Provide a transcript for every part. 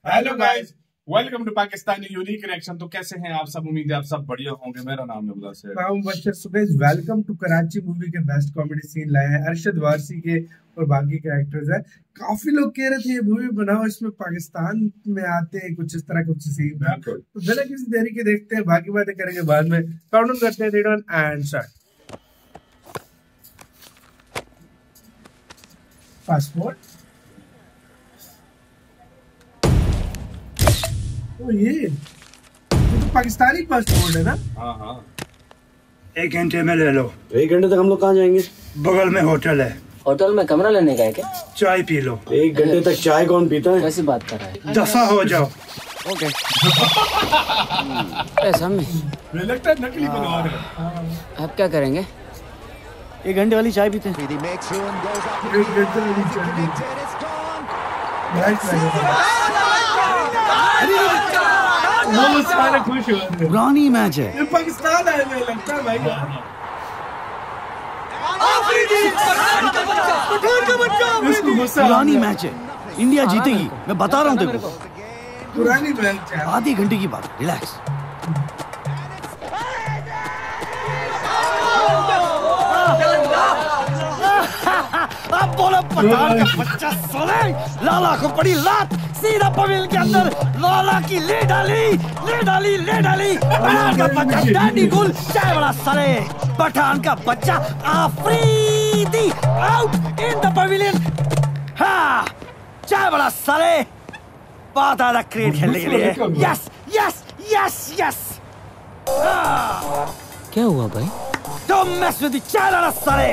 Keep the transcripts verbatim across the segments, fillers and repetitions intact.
Hello guys, welcome to Pakistani unique reaction. तो कैसे हैं आप सब? उम्मीद है आप सब बढ़िया होंगे। मेरा नाम है मुदस्सिर। नाम Bashar Subesh. Welcome to Karachi movie के बेस्ट कॉमेडी सीन लाए हैं अरशद वारसी के और बाकी कैरेक्टर्स हैं। काफी लोग कह रहे थे ये मूवी बनाओ, इसमें पाकिस्तान में आते हैं कुछ इस तरह कुछ सीन। तो बिना किसी देरी के देखते हैं, बाकी बातें करेंगे बाद में। काउंटडाउन करते हैं, three one and start. Passport ओ ये ये तो पाकिस्तानी पासपोर्ट है ना? हाँ हाँ, एक घंटे में ले लो। एक घंटे तक हम लोग कहाँ जाएंगे? बगल में होटल है। होटल में कमरा लेने का है क्या? चाय पी लो। एक घंटे तक चाय कौन पीता है? कैसी बात कर रहा है? दफा हो जाओ। ओके। ऐसा में मुझे लगता है नकली बनवा रहे हैं। आप क्या करेंगे? एक घंटे वाली चाय पीते हैं। एक घंटे में नहीं चल वो सारे खुश हो रहे हैं। पुरानी मैच है। ये पाकिस्तान आए हुए लगता है भाई। इसको गुस्सा आ पुरानी गया। मैच है, इंडिया जीतेगी, मैं बता रहा हूँ तेरे को। पुरानी मैच है। आधी घंटे की बात, रिलैक्स। अब बोलो पठान का बच्चा सोले, लाला को पड़ी लात, सीधा पवेल के अंदर लाला की ले डाली, ले डाली, ले डाली। पठान का बच्चा डैडी गुल, चाय बड़ा सरे। पठान का बच्चा Afridi out in the pavilion. हाँ, चाय बड़ा सरे। बात आधा क्रिकेट खेलने के लिए। Yes, yes, yes, yes. क्या हुआ भाई? Don't mess with the चाय सरे।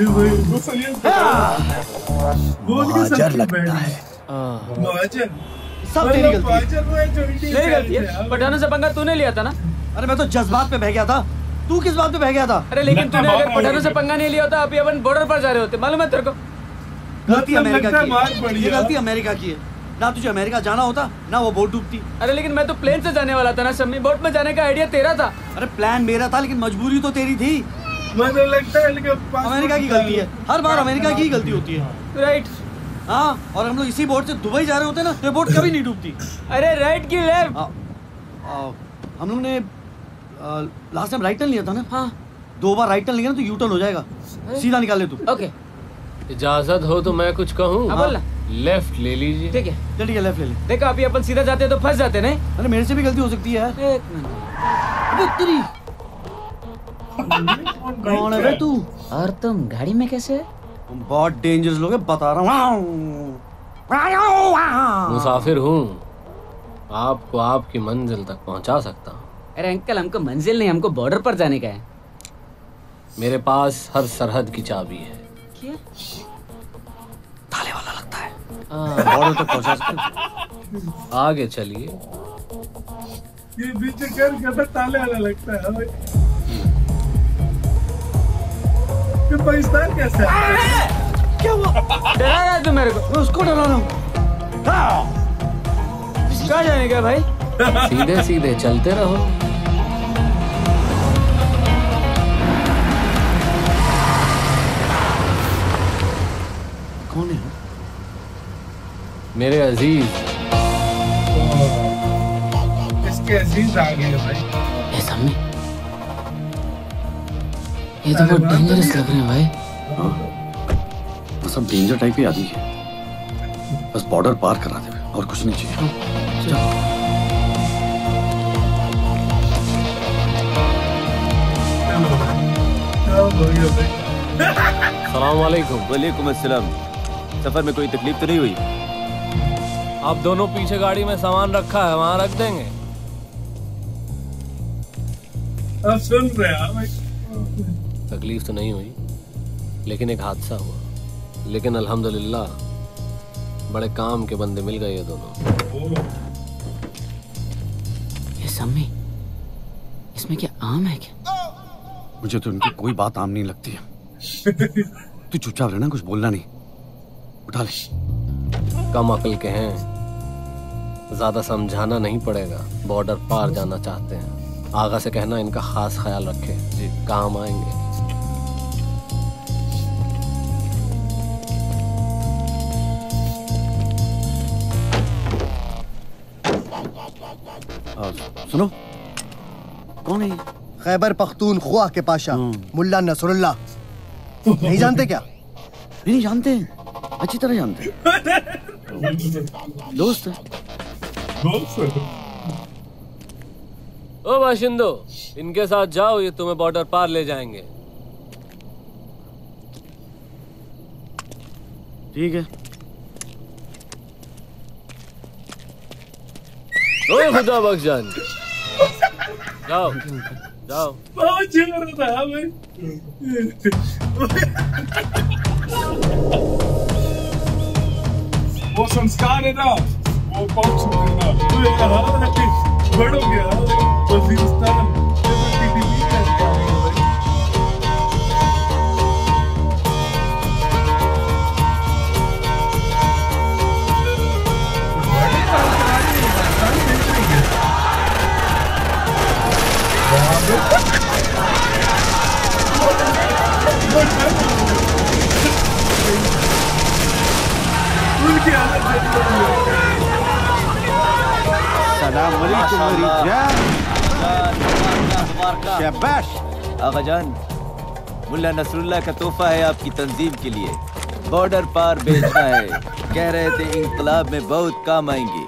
महाजर लगता है। महाजर सब तेरी गलती है। महाजर वो है जो इंडियन मेरी गलती फैन है। पठानों से पंगा तूने लिया था ना? अरे मैं तो जज्बात पे बह गया था। तू किस बात पे बह गया था? अरे लेकिन तूने अगर पठानों से पंगा नहीं लिया होता अभी अपन बॉर्डर पर जा रहे होते, मालूम है तेरे को? गलती अमेरिका लगता है की मार है। पड़ी ये है। गलती अमेरिका की है। ना तुझे अमेरिका जाना होता, ना वो बोट डूबती। अरे लेकिन मैं तो प्लेन से जाने वाला था ना शम्मी। बोट में जाने का आइडिया तेरा था। अरे प्लान मेरा था, लेकिन मजबूरी तो तेरी थी। मुझे लगता है लेकिन पासपोर्ट अमेरिका की गलती है, हर बार अमेरिका की ही गलती होती है। राइट। हाँ, और हम लोग इसी बोट से दुबई जा रहे होते ना, तो ये बोट कभी नहीं डूबती। अरे राइट की लेफ्ट? आ, आ, हम लोग ने लास्ट टाइम राइट टर्न लिया था ना। हाँ। दो बार राइट टर्न लिया ना तो यू टर्न हो जाएगा। सीधा निकाल ले तू। ओके, इजाजत हो तो मैं कुछ कहूँ? हाँ बोल ना। लेफ्ट ले लीजिए। ठीक है। चल ठीक है, लेफ्ट ले ले। देखो अभी अपन सीधा जाते तो फंस जाते नहीं। अरे मेरे से भी गलती हो सकती है यार। एक मिनट। अबे तेरी कौन है बे तू? और तुम गाड़ी में कैसे? तुम बहुत डेंजरस लोग हैं, बता रहा हूँ। मुसाफिर हूँ, आपको आपकी मंजिल तक पहुँचा सकता हूँ। अरे अंकल, हमको मंजिल नहीं, हमको बॉर्डर पर जाने का है। मेरे पास हर सरहद की चाबी है। क्या? ताले वाला लगता है। बॉर्डर तक पहुँचा सकते। आगे चलिए। ये पीछे कर कहता ताले वाला लगता है भाई। ये पाकिस्तान कैसा है? क्या हुआ? डरा रहा है तू मेरे को? मैं उसको डरा रहा हूँ। कहाँ जाने का भाई? सीधे सीधे चलते रहो। कौन है? मेरे अजीज। इसके अजीज आ गए भाई। ए सामने, ये तो बहुत डेंजरस लग रहे हैं भाई। वो सब डेंजर टाइप ही आदमी है, बस बॉर्डर पार करा दे और कुछ नहीं चाहिए। सलाम वालेकुम। वालेकुम अस्सलाम। सफर में कोई तकलीफ तो नहीं हुई? आप दोनों पीछे गाड़ी में सामान रखा है, वहाँ रख देंगे। अब सुन रहे हैं भाई। तकलीफ तो नहीं हुई, लेकिन एक हादसा हुआ। लेकिन अल्हम्दुलिल्लाह बड़े काम के बंदे मिल गए ये दोनों। ये सम्मी, इसमें क्या आम है क्या? मुझे तो उनकी कोई बात आम नहीं लगती है। तू चुपचाप रहना, कुछ बोलना नहीं। उठा ले। कम अकल के हैं, ज्यादा समझाना नहीं पड़ेगा। बॉर्डर पार जाना चाहते हैं, आगा से कहना इनका खास ख्याल रखे जी, काम आएंगे। हाँ, सुनो कौन है ये? खैबर पख्तूनख्वा के पाशा मुल्ला नसरुल्लाह। नहीं जानते क्या? नहीं जानते हैं, अच्छी तरह जानते हैं। दोस्त है। दोस्त ओ बाशिंदो, इनके साथ जाओ, ये तुम्हें बॉर्डर पार ले जाएंगे। ठीक है। ओए खुदा बख्श जान, जाओ जाओ। बहुत चिल्ला रहा था भाई। वो संस्कार है ना, वो पहुंच है ना, तो ये हाल है कि बड़ हो गया वजीरिस्तान सलाम अलैकुम मेरी जान। शाबाश। आगा जान, मुल्ला नसरुल्लाह का तोहफा है आपकी तंजीम के लिए। बॉर्डर पार भेजना है, कह रहे थे इंकलाब में बहुत काम आएंगे।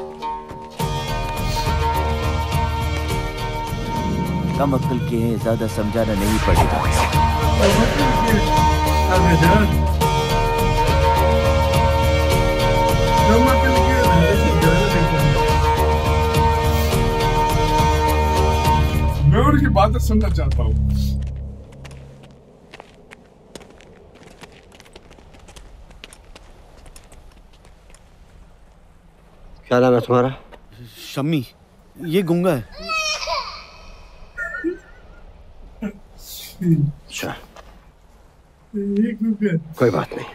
कम अक्ल के हैं, ज्यादा समझाना नहीं पड़ेगा। मैं उनकी बातें सुनना चाहता हूँ। क्या नाम है तुम्हारा? शम्मी। ये गूंगा है। अच्छा, कोई बात नहीं।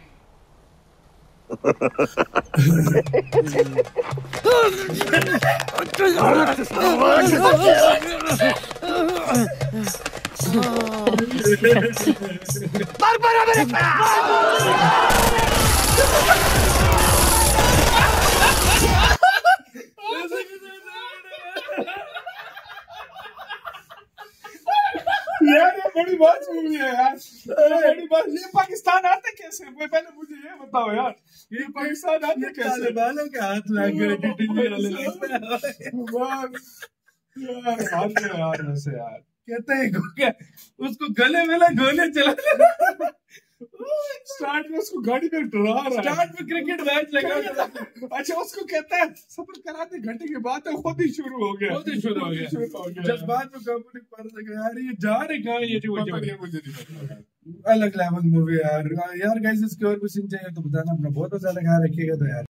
यार ये बड़ी बात मूवी है यार, बड़ी बात। ये पाकिस्तान आते कैसे? पहले मुझे ये बताओ यार, ये पाकिस्तान आते कैसे? बालों के हाथ लग गए यार, हाथ में यार वैसे यार कहते हैं उसको गले में ना गोले चला। स्टार्ट में उसको गाड़ी में डरा रहा है, स्टार्ट में क्रिकेट मैच लगा। अच्छा उसको कहता है सफर कराते घंटे के बाद खुद ही शुरू हो गया, खुद ही शुरू हो गया। जज्बात में काबू नहीं पा रहा यार, ये जा रहे कहाँ? ये मुझे अलग लेवल मूवी यार। यार गाइस इसके और भी सीन चाहिए तो बताना। अपना बहुत ज्यादा ख्याल रखिएगा तो यार।